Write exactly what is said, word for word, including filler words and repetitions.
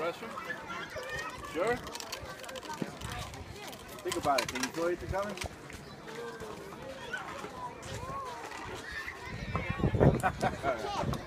restroom? Sure? Think about it. Can you toilet to coming?